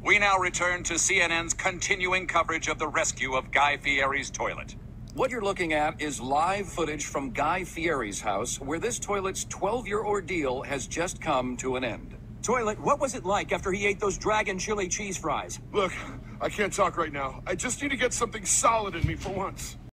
We now return to CNN's continuing coverage of the rescue of Guy Fieri's toilet. What you're looking at is live footage from Guy Fieri's house, where this toilet's 12-year ordeal has just come to an end. Toilet, what was it like after he ate those dragon chili cheese fries? Look, I can't talk right now. I just need to get something solid in me for once.